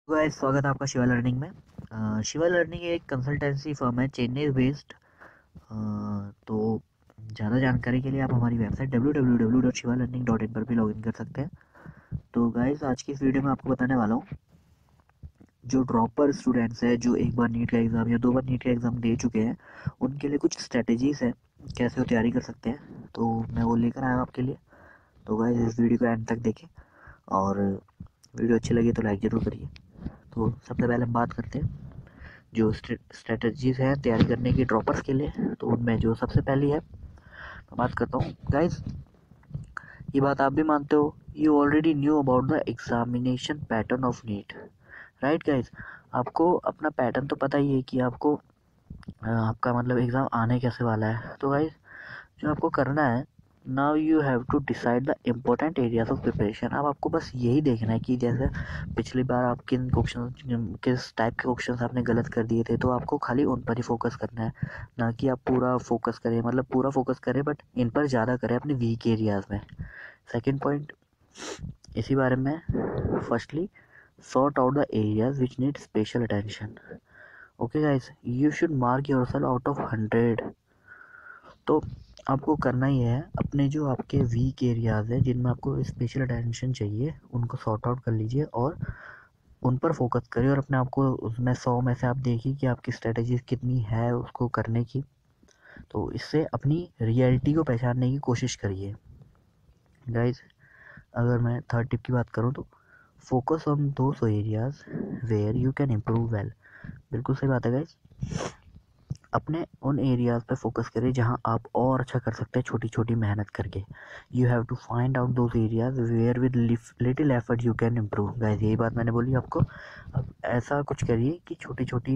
Guys, स्वागत है आपका शिवा लर्निंग में। शिवा लर्निंग एक कंसल्टेंसी फर्म है, चेन्नई बेस्ड। तो ज़्यादा जानकारी के लिए आप हमारी वेबसाइट www.shivalearning.in पर भी लॉगिन कर सकते हैं। तो गाइस, आज की इस वीडियो में आपको बताने वाला हूँ, जो ड्रॉपर स्टूडेंट्स हैं जो एक बार नीट का एग्ज़ाम या 2 बार नीट का एग्ज़ाम दे चुके हैं, उनके लिए कुछ स्ट्रेटजीज़ हैं कैसे वो तैयारी कर सकते हैं। तो मैं वो लेकर आया हूँ आपके लिए। तो गाइस, इस वीडियो को एंड तक देखें और वीडियो अच्छी लगी तो लाइक ज़रूर करिए। तो सबसे पहले हम बात करते हैं जो स्ट्रेटजीज़ हैं तैयारी करने की ड्रॉपर्स के लिए। तो उनमें जो सबसे पहली है, मैं बात करता हूँ गाइस। ये बात आप भी मानते हो, you already knew about the examination pattern of NEET, right guys. आपको अपना पैटर्न तो पता ही है कि आपको आपका मतलब एग्ज़ाम आने कैसे वाला है। तो गाइस, जो आपको करना है, now you have to decide the important areas of preparation. अब आपको बस यही देखना है कि जैसे पिछली बार आप किन क्वेश्चन, किस टाइप के क्वेश्चन आपने गलत कर दिए थे, तो आपको खाली उन पर ही फोकस करना है, ना कि आप पूरा फोकस करें, मतलब पूरा फोकस करें बट इन पर ज़्यादा करें अपने वीक एरियाज में। सेकेंड पॉइंट इसी बारे में, firstly sort out the areas which need special attention. Okay guys, you should mark yourself out of 100। तो आपको करना ही है, अपने जो आपके वीक एरियाज़ हैं जिनमें आपको स्पेशल अटेंशन चाहिए, उनको सॉर्ट आउट कर लीजिए और उन पर फोकस करिए। और अपने आप को उसमें 100 में से आप देखिए कि आपकी स्ट्रेटजीज कितनी है उसको करने की। तो इससे अपनी रियलिटी को पहचानने की कोशिश करिए गाइज। अगर मैं थर्ड टिप की बात करूँ तो focus on those areas where you can improve well. बिल्कुल सही बात है गाइज। अपने उन एरियाज़ पे फोकस करें जहां आप और अच्छा कर सकते हैं छोटी छोटी मेहनत करके। You have to find out those areas where with little effort you can improve. Guys, यही बात मैंने बोली आपको। अब ऐसा कुछ करिए कि छोटी छोटी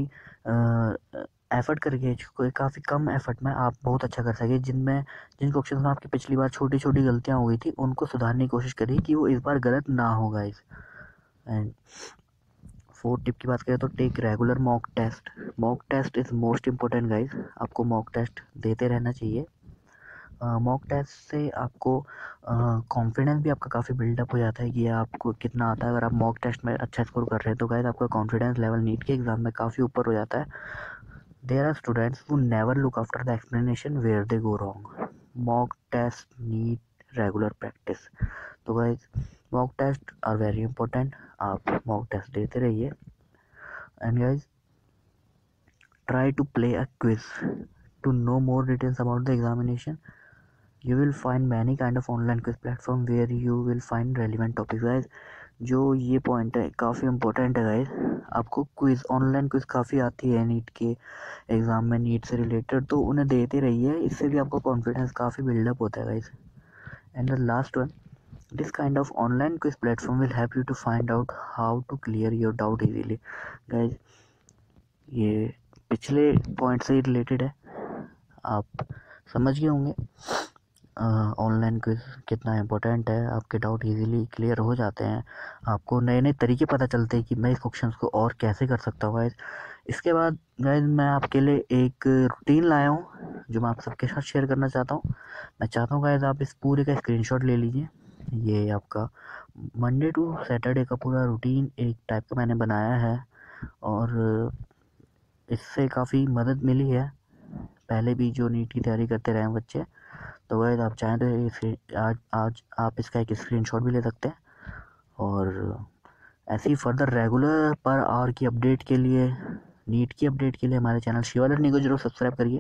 एफर्ट करके, काफ़ी कम एफर्ट में आप बहुत अच्छा कर सके। जिन क्वेश्चन में आपकी पिछली बार छोटी छोटी गलतियाँ हो गई थी, उनको सुधारने की कोशिश करिए कि वो इस बार गलत ना हो गाइस। एंड फोर्थ टिप की बात करें तो take regular mock test. Mock test is most important guys. आपको मॉक टेस्ट देते रहना चाहिए। मॉक टेस्ट से आपको कॉन्फिडेंस भी आपका काफ़ी बिल्डअप हो जाता है कि आपको कितना आता है। अगर आप मॉक टेस्ट में अच्छा स्कोर कर रहे हैं तो गाइस, आपका कॉन्फिडेंस लेवल नीट के एग्ज़ाम में काफ़ी ऊपर हो जाता है। There are students who never look after the explanation where they go wrong. Mock test need regular practice. तो guys, mock test are very important. आप मॉक टेस्ट देते रहिए। And guys, try to play a quiz to know more details about the examination. You will find many kind of online quiz platform where you will find relevant topics guys। जो ये point है काफ़ी important है guys. आपको quiz, online quiz काफ़ी आती है NEET के एग्ज़ाम में, नीट से रिलेटेड, तो उन्हें देते रहिए। इससे भी आपका कॉन्फिडेंस काफ़ी बिल्डअप होता है guys. And the last one, this kind of online quiz platform will help you to find out how to clear your doubt easily guys। ये पिछले पॉइंट से ही रिलेटेड है, आप समझ गए होंगे ऑनलाइन क्विज कितना इम्पोर्टेंट है। आपके डाउट इजीली क्लियर हो जाते हैं, आपको नए नए तरीके पता चलते हैं कि मैं इस क्वेश्चन को और कैसे कर सकता हूँ गाइज। इसके बाद गाइज, मैं आपके लिए एक रूटीन लाया हूँ जो मैं आप सबके साथ शेयर करना चाहता हूँ। मैं चाहता हूँ गाइज, आप इस पूरे का स्क्रीनशॉट ले लीजिए। ये आपका मंडे टू सैटरडे का पूरा रूटीन एक टाइप का मैंने बनाया है, और इससे काफ़ी मदद मिली है पहले भी जो नीट की तैयारी करते रहे हैं बच्चे। तो गाइस, आप चाहें तो आज आप इसका एक स्क्रीनशॉट भी ले सकते हैं। और ऐसी फर्दर रेगुलर पर आवर की अपडेट के लिए, नीट की अपडेट के लिए हमारे चैनल शिवा लर्निंग को जरूर सब्सक्राइब करिए।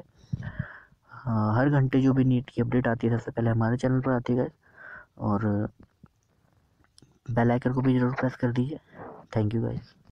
हर घंटे जो भी नीट की अपडेट आती है सबसे पहले हमारे चैनल पर आती है गाइस। और बेल आइकन को भी जरूर प्रेस कर दीजिए। Thank you guys.